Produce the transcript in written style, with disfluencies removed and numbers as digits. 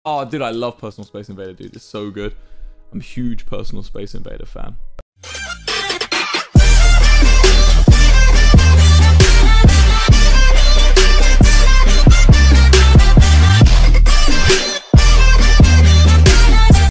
Oh, dude, I love Personal Space Invader, dude. It's so good. I'm a huge Personal Space Invader fan.